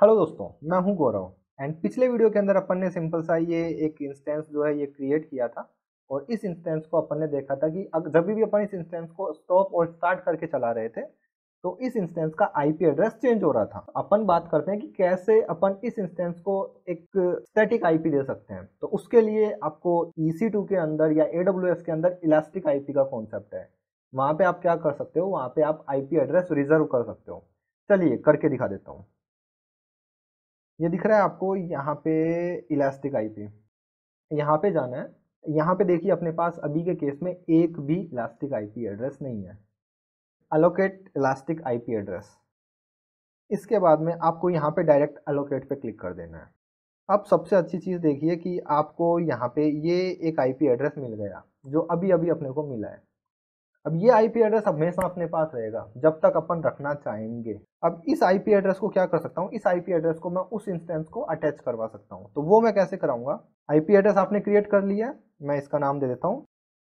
Hello दोस्तों, मैं हूं गौरव। एंड पिछले वीडियो के अंदर अपन ने सिंपल सा ये एक इंस्टेंस जो है ये क्रिएट किया था। और इस इंस्टेंस को अपन ने देखा था कि जब भी अपन इस इंस्टेंस को स्टॉप और स्टार्ट करके चला रहे थे तो इस इंस्टेंस का आईपी एड्रेस चेंज हो रहा था। अपन बात करते हैं कि कैसे अपन इस इंस्टेंस को एक स्टैटिक आईपी दे सकते हैं। तो उसके लिए आपको EC2 के अंदर या AWS के अंदर इलास्टिक आईपी का कॉन्सेप्ट है। वहां पे आप क्या कर सकते हो, वहां पे आप आईपी एड्रेस रिजर्व कर सकते हो। चलिए करके दिखा देता हूँ। ये दिख रहा है आपको यहाँ पे इलास्टिक आईपी। यहाँ पे जाना है। यहाँ पे देखिए अपने पास अभी के केस में एक भी इलास्टिक आईपी एड्रेस नहीं है। Allocate elastic IP address. इसके बाद में आपको यहाँ पे डायरेक्ट अलोकेट पे क्लिक कर देना है। अब सबसे अच्छी चीज़ देखिए कि आपको यहाँ पे ये एक आईपी एड्रेस मिल गया जो अभी अभी अपने को मिला है। अब ये आईपी एड्रेस हमेशा अपने पास रहेगा जब तक अपन रखना चाहेंगे। अब इस आईपी एड्रेस को क्या कर सकता हूँ, इस आईपी एड्रेस को मैं उस इंस्टेंस को अटैच करवा सकता हूँ। तो वो मैं कैसे कराऊंगा। आईपी एड्रेस आपने क्रिएट कर लिया है, मैं इसका नाम दे देता हूँ।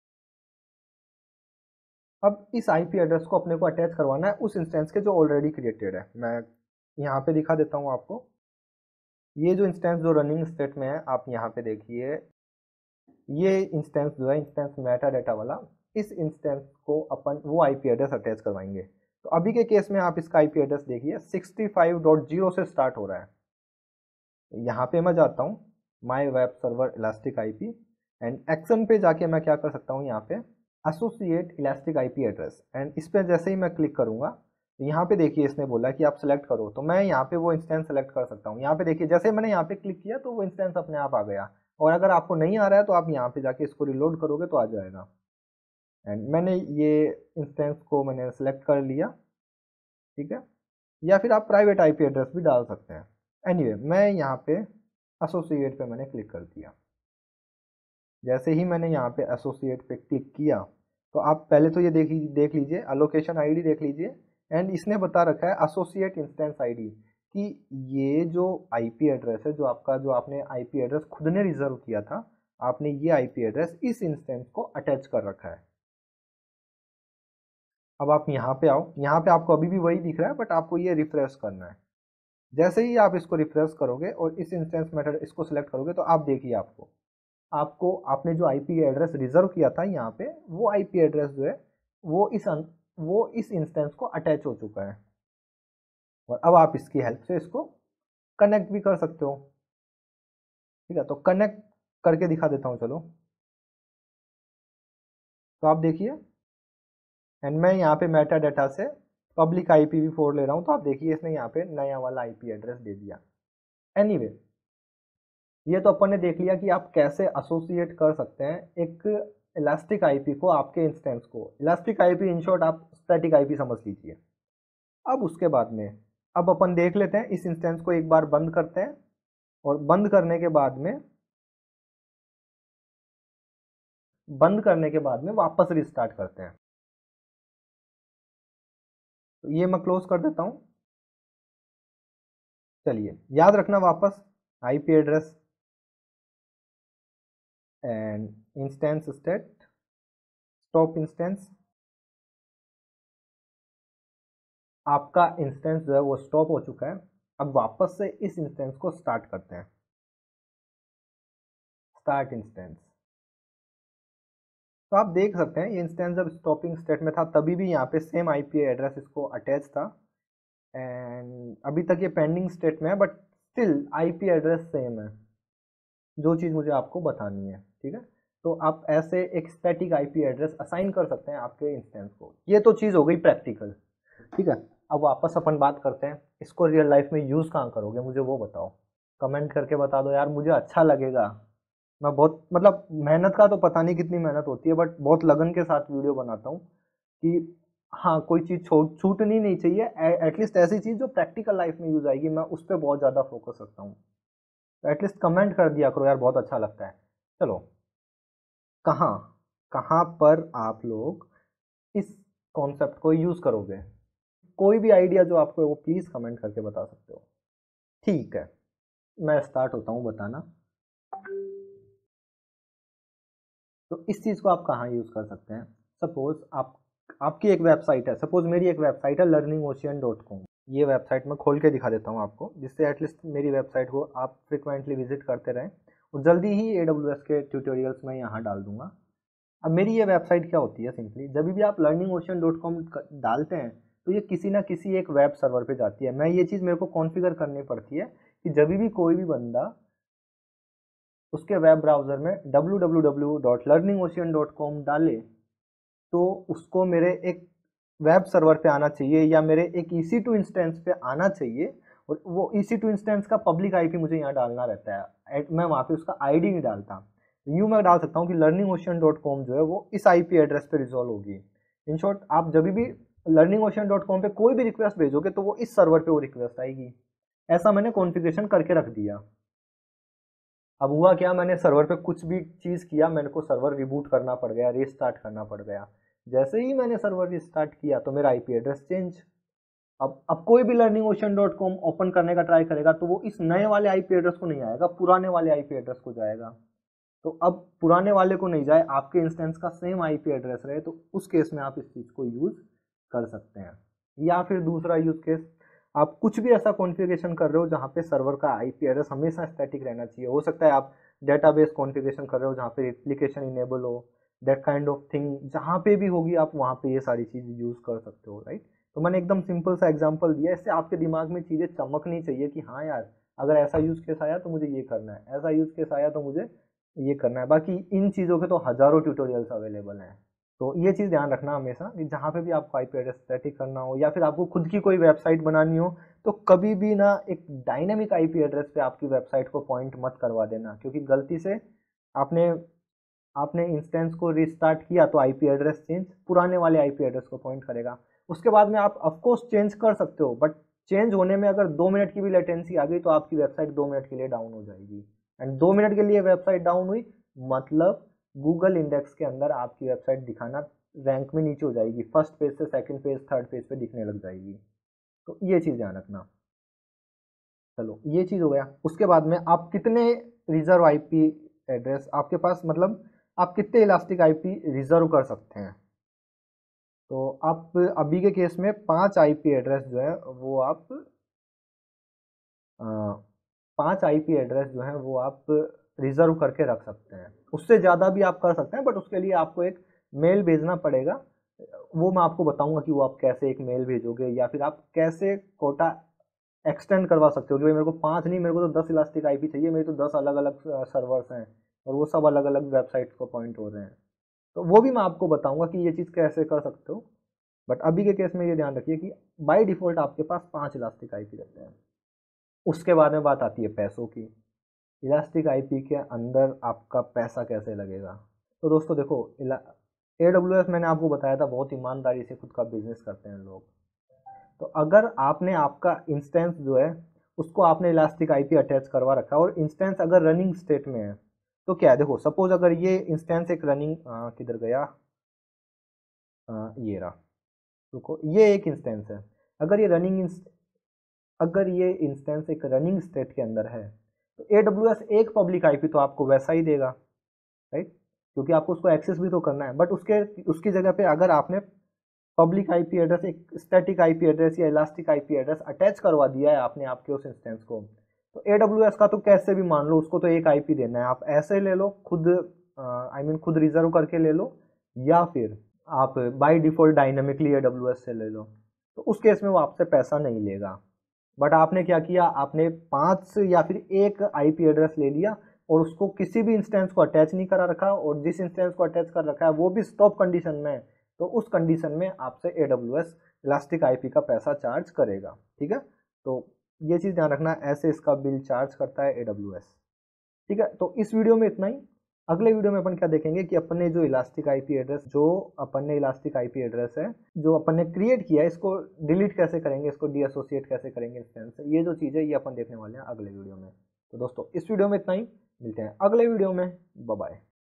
अब इस आईपी एड्रेस को अपने को अटैच करवाना है उस इंस्टेंस के जो ऑलरेडी क्रिएटेड है। मैं यहाँ पे दिखा देता हूँ आपको। ये जो इंस्टेंस जो रनिंग स्टेट में है आप यहाँ पे देखिए, ये इंस्टेंस जो है इंस्टेंस मेटा डाटा वाला, इस इंस्टेंस को अपन वो आईपी एड्रेस अटैच करवाएंगे। तो अभी के केस में आप इसका आईपी एड्रेस देखिए 65.0 से स्टार्ट हो रहा है। यहाँ पे मैं जाता हूँ my web server elastic IP and action पे जाके मैं क्या कर सकता हूँ, यहाँ पे associate elastic IP address. And इस पर जैसे ही मैं क्लिक करूँगा तो यहाँ पे देखिए इसने बोला कि आप सेलेक्ट करो। तो मैं यहाँ पे वो इंस्टेंस सेलेक्ट कर सकता हूँ। यहाँ पे देखिए जैसे मैंने यहाँ पे क्लिक किया तो वो इंस्टेंस अपने आप आ गया। और अगर आपको नहीं आ रहा है तो आप यहाँ पे जाके इसको रिलोड करोगे तो आ जाएगा। एंड मैंने ये इंस्टेंस को मैंने सेलेक्ट कर लिया, ठीक है। या फिर आप प्राइवेट आईपी एड्रेस भी डाल सकते हैं। एनीवे मैं यहाँ पे एसोसिएट पे मैंने क्लिक कर दिया। जैसे ही मैंने यहाँ पे एसोसिएट पे क्लिक किया तो आप पहले तो ये देख लीजिए अलोकेशन आईडी देख लीजिए। एंड इसने बता रखा है एसोसिएट इंस्टेंस आईडी कि ये जो आईपी एड्रेस है जो आपका, जो आपने आईपी एड्रेस खुद ने रिजर्व किया था, आपने ये आईपी एड्रेस इस इंस्टेंस को अटैच कर रखा है। अब आप यहाँ पे आओ, यहाँ पे आपको अभी भी वही दिख रहा है बट आपको ये रिफ्रेश करना है। जैसे ही आप इसको रिफ्रेश करोगे और इस इंस्टेंस मेथड इसको सिलेक्ट करोगे तो आप देखिए आपको आपको आपने जो आईपी एड्रेस रिजर्व किया था यहाँ पे, वो आईपी एड्रेस जो है वो इस इंस्टेंस को अटैच हो चुका है। और अब आप इसकी हेल्प से इसको कनेक्ट भी कर सकते हो। ठीक है, तो कनेक्ट करके दिखा देता हूँ चलो। तो आप देखिए एंड मैं यहाँ पे मेटा डाटा से पब्लिक IPv4 ले रहा हूँ। तो आप देखिए इसने यहाँ पे नया वाला आईपी एड्रेस दे दिया। एनीवे ये तो अपन ने देख लिया कि आप कैसे एसोसिएट कर सकते हैं एक इलास्टिक आईपी को आपके इंस्टेंस को। इलास्टिक आईपी इन शॉर्ट आप स्टैटिक आईपी समझ लीजिए। अब उसके बाद में अब अपन देख लेते हैं, इस इंस्टेंस को एक बार बंद करते हैं और बंद करने के बाद में वापस रिस्टार्ट करते हैं। तो ये मैं क्लोज कर देता हूँ। चलिए याद रखना वापस IP address and instance state stop instance. आपका इंस्टेंस जो है वो स्टॉप हो चुका है। अब वापस से इस इंस्टेंस को स्टार्ट करते हैं। Start instance. तो आप देख सकते हैं ये इंस्टेंस जब स्टॉपिंग स्टेट में था तभी भी यहाँ पे सेम आईपी एड्रेस इसको अटैच था। एंड अभी तक ये पेंडिंग स्टेट में है but still IP address same है। जो चीज़ मुझे आपको बतानी है, ठीक है। तो आप ऐसे एक स्टैटिक आईपी एड्रेस असाइन कर सकते हैं आपके इंस्टेंस को। ये तो चीज़ हो गई प्रैक्टिकल, ठीक है। अब वापस अपन बात करते हैं इसको रियल लाइफ में यूज़ कहाँ करोगे, मुझे वो बताओ। कमेंट करके बता दो यार, मुझे अच्छा लगेगा। मैं बहुत मतलब मेहनत का तो पता नहीं कितनी मेहनत होती है बट बहुत लगन के साथ वीडियो बनाता हूँ कि हाँ कोई चीज़ छूटनी नहीं चाहिए। एटलीस्ट ऐसी चीज़ जो प्रैक्टिकल लाइफ में यूज़ आएगी, मैं उस पर बहुत ज़्यादा फोकस रखता हूँ। तो एटलीस्ट कमेंट कर दिया करो यार, बहुत अच्छा लगता है। चलो कहाँ कहाँ पर आप लोग इस कॉन्सेप्ट को यूज़ करोगे, कोई भी आइडिया जो आपको है वो प्लीज़ कमेंट करके बता सकते हो। ठीक है, मैं स्टार्ट होता हूँ बताना। तो इस चीज़ को आप कहाँ यूज़ कर सकते हैं। सपोज आपकी एक वेबसाइट है, सपोज मेरी एक वेबसाइट है learningocean.com। ये वेबसाइट मैं खोल के दिखा देता हूँ आपको, जिससे एटलीस्ट मेरी वेबसाइट को आप फ्रिक्वेंटली विजिट करते रहें, और जल्दी ही AWS के ट्यूटोरियल्स मैं यहाँ डाल दूंगा। अब मेरी ये वेबसाइट क्या होती है, सिंपली जब भी आप learningocean.com डालते हैं तो ये किसी ना किसी एक वेब सर्वर पे जाती है। मैं ये चीज़ मेरे को कॉन्फ़िगर करनी पड़ती है कि जब भी कोई भी बंदा उसके वेब ब्राउज़र में www.learningocean.com डाले तो उसको मेरे एक वेब सर्वर पे आना चाहिए या मेरे एक EC2 इंस्टेंस पे आना चाहिए, और वो EC2 इंस्टेंस का पब्लिक IP मुझे यहाँ डालना रहता है। मैं वहाँ पे उसका ID नहीं डालता। यूँ मैं डाल सकता हूँ कि learningocean.com जो है वो इस IP एड्रेस पे रिजॉल्व होगी। इन शॉर्ट आप जब भी learningocean.com पे कोई भी रिक्वेस्ट भेजोगे तो वो इस सर्वर पे वो रिक्वेस्ट आएगी। ऐसा मैंने कॉन्फ़िगरेशन करके रख दिया। अब हुआ क्या, मैंने सर्वर पे कुछ भी चीज़ किया, मेरे को सर्वर रिबूट करना पड़ गया, रीस्टार्ट करना पड़ गया। जैसे ही मैंने सर्वर रिस्टार्ट किया तो मेरा IP एड्रेस चेंज। अब कोई भी learningocean.com ओपन करने का ट्राई करेगा तो वो इस नए वाले IP एड्रेस को नहीं आएगा, पुराने वाले IP एड्रेस को जाएगा। तो अब पुराने वाले को नहीं जाए, आपके इंस्टेंस का सेम IP एड्रेस रहे, तो उस केस में आप इस चीज़ को यूज़ कर सकते हैं। या फिर दूसरा यूज़ केस, आप कुछ भी ऐसा कॉन्फ़िगरेशन कर रहे हो जहाँ पे सर्वर का IP एड्रेस हमेशा स्टैटिक रहना चाहिए। हो सकता है आप डेटाबेस कॉन्फ़िगरेशन कर रहे हो जहाँ पे रिप्लिकेशन इनेबल हो, दैट काइंड ऑफ थिंग जहाँ पे भी होगी आप वहाँ पे ये सारी चीज़ यूज़ कर सकते हो, राइट। तो मैंने एकदम सिंपल सा एग्जांपल दिया, इससे आपके दिमाग में चीज़ें चमकनी चाहिए कि हाँ यार, अगर ऐसा यूज़ केस आया तो मुझे ये करना है, ऐसा यूज़ केस आया तो मुझे ये करना है। बाकी इन चीज़ों के तो हज़ारों ट्यूटोरियल्स अवेलेबल हैं। तो ये चीज़ ध्यान रखना हमेशा कि जहाँ पे भी आपको IP एड्रेस स्टैटिक करना हो या फिर आपको खुद की कोई वेबसाइट बनानी हो तो कभी भी ना एक डायनेमिक IP एड्रेस पे आपकी वेबसाइट को पॉइंट मत करवा देना, क्योंकि गलती से आपने आपने इंस्टेंस को रिस्टार्ट किया तो IP एड्रेस चेंज पुराने वाले IP एड्रेस को पॉइंट करेगा। उसके बाद में आप ऑफकोर्स चेंज कर सकते हो, बट चेंज होने में अगर 2 मिनट की भी लेटेंसी आ गई तो आपकी वेबसाइट 2 मिनट के लिए डाउन हो जाएगी। एंड 2 मिनट के लिए वेबसाइट डाउन हुई मतलब गूगल इंडेक्स के अंदर आपकी वेबसाइट दिखाना रैंक में नीचे हो जाएगी, फर्स्ट पेज से सेकंड पेज थर्ड पेज पे दिखने लग जाएगी। तो ये चीज़ ध्यान रखना। चलो ये चीज़ हो गया। उसके बाद में आप कितने रिजर्व IP एड्रेस आपके पास, मतलब आप कितने इलास्टिक IP रिजर्व कर सकते हैं। तो आप अभी के केस में 5 IP एड्रेस जो है वो आप 5 IP एड्रेस जो है वो आप रिजर्व करके रख सकते हैं। उससे ज़्यादा भी आप कर सकते हैं, बट उसके लिए आपको एक मेल भेजना पड़ेगा। वो मैं आपको बताऊंगा कि वो आप कैसे एक मेल भेजोगे या फिर आप कैसे कोटा एक्सटेंड करवा सकते हो कि भाई मेरे को 5 नहीं, मेरे को तो 10 इलास्टिक IP चाहिए, मेरे तो 10 अलग अलग सर्वर्स हैं और वो सब अलग अलग वेबसाइट्स को पॉइंट हो रहे हैं। तो वो भी मैं आपको बताऊंगा कि ये चीज़ कैसे कर सकते हो। बट अभी के केस में ये ध्यान रखिए कि बाय डिफ़ॉल्ट आपके पास 5 इलास्टिक IP रहते हैं। उसके बाद में बात आती है पैसों की। इलास्टिक IP के अंदर आपका पैसा कैसे लगेगा। तो दोस्तों देखो, AWS मैंने आपको बताया था बहुत ईमानदारी से खुद का बिजनेस करते हैं लोग। तो अगर आपने आपका इंस्टेंस जो है उसको आपने इलास्टिक IP अटैच करवा रखा है और इंस्टेंस अगर रनिंग स्टेट में है तो क्या है, देखो सपोज अगर ये इंस्टेंस एक रनिंग किधर गया, ये रहा, रुको, ये एक इंस्टेंस है। अगर ये इंस्टेंस एक रनिंग स्टेट के अंदर है तो AWS एक पब्लिक IP तो आपको वैसा ही देगा, राइट, क्योंकि आपको उसको एक्सेस भी तो करना है। बट उसकी जगह पे अगर आपने पब्लिक IP एड्रेस, एक स्टैटिक IP एड्रेस या इलास्टिक IP एड्रेस अटैच करवा दिया है आपने आपके उस इंस्टेंस को, तो AWS का तो कैसे भी मान लो उसको तो एक IP देना है। आप ऐसे ले लो खुद, खुद रिजर्व करके ले लो, या फिर आप बाय डिफ़ॉल्ट डायनामिकली AWS से ले लो, तो उस केस में वो आपसे पैसा नहीं लेगा। बट आपने क्या किया, आपने 5 या फिर एक IP एड्रेस ले लिया और उसको किसी भी इंस्टेंस को अटैच नहीं करा रखा, और जिस इंस्टेंस को अटैच कर रखा है वो भी स्टॉप कंडीशन में है, तो उस कंडीशन में आपसे AWS इलास्टिक IP का पैसा चार्ज करेगा। ठीक है, तो ये चीज़ ध्यान रखना, ऐसे इसका बिल चार्ज करता है AWS। ठीक है, तो इस वीडियो में इतना ही। अगले वीडियो में अपन क्या देखेंगे कि अपने जो इलास्टिक IP एड्रेस, है जो अपन ने क्रिएट किया है, इसको डिलीट कैसे करेंगे, इसको डीएसोसिएट कैसे करेंगे इंस्टेंस से। ये जो चीज़ है ये अपन देखने वाले हैं अगले वीडियो में। तो दोस्तों इस वीडियो में इतना ही, मिलते हैं अगले वीडियो में, बाय बाय।